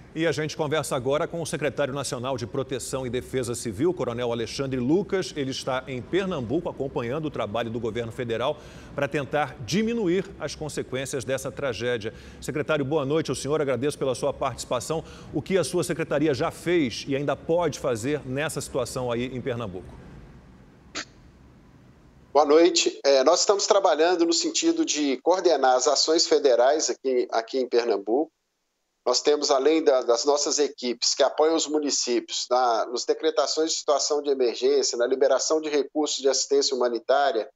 E a gente conversa agora com o secretário nacional de Proteção e Defesa Civil, Coronel Alexandre Lucas. Ele está em Pernambuco acompanhando o trabalho do governo federal para tentar diminuir as consequências dessa tragédia. Secretário, boa noite ao senhor, agradeço pela sua participação. O que a sua secretaria já fez e ainda pode fazer nessa situação aí em Pernambuco? Boa noite. Nós estamos trabalhando no sentido de coordenar as ações federais aqui em Pernambuco. Nós temos, além das nossas equipes que apoiam os municípios nas decretações de situação de emergência, na liberação de recursos de assistência humanitária,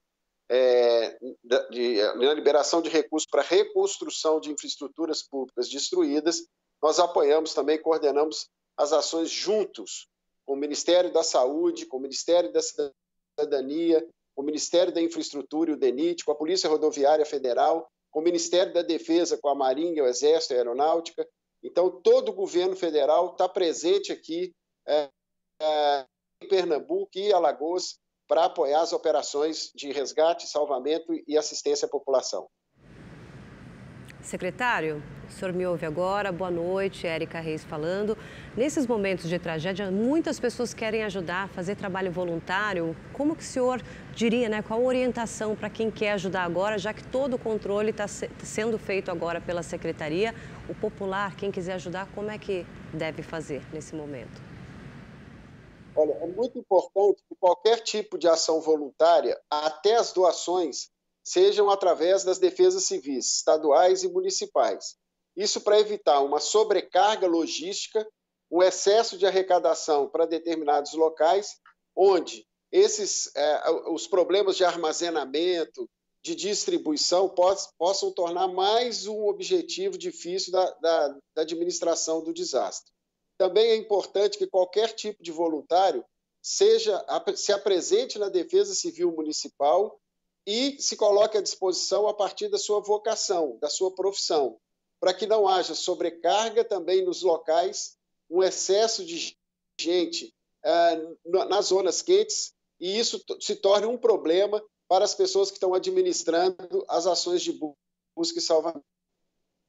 na liberação de recursos para reconstrução de infraestruturas públicas destruídas, nós apoiamos também, coordenamos as ações juntos com o Ministério da Saúde, com o Ministério da Cidadania, com o Ministério da Infraestrutura e o DENIT, com a Polícia Rodoviária Federal, com o Ministério da Defesa, com a Marinha, o Exército e a Aeronáutica. Então, todo o governo federal está presente aqui em Pernambuco e Alagoas para apoiar as operações de resgate, salvamento e assistência à população. Secretário, o senhor me ouve agora. Boa noite, Érica Reis falando. Nesses momentos de tragédia, muitas pessoas querem ajudar, fazer trabalho voluntário. Como que o senhor diria, né? Qual a orientação para quem quer ajudar agora, já que todo o controle está sendo feito agora pela Secretaria? O popular, quem quiser ajudar, como é que deve fazer nesse momento? Olha, é muito importante que qualquer tipo de ação voluntária, até as doações, sejam através das defesas civis, estaduais e municipais. Isso para evitar uma sobrecarga logística, um excesso de arrecadação para determinados locais, onde os problemas de armazenamento, de distribuição, possam tornar mais um objetivo difícil da administração do desastre. Também é importante que qualquer tipo de voluntário se apresente na Defesa Civil Municipal e se coloque à disposição a partir da sua vocação, da sua profissão, para que não haja sobrecarga também nos locais, um excesso de gente nas zonas quentes, e isso se torne um problema para as pessoas que estão administrando as ações de busca e salvamento.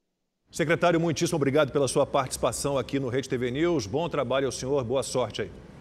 Secretário, muitíssimo obrigado pela sua participação aqui no Rede TV News. Bom trabalho ao senhor, boa sorte aí.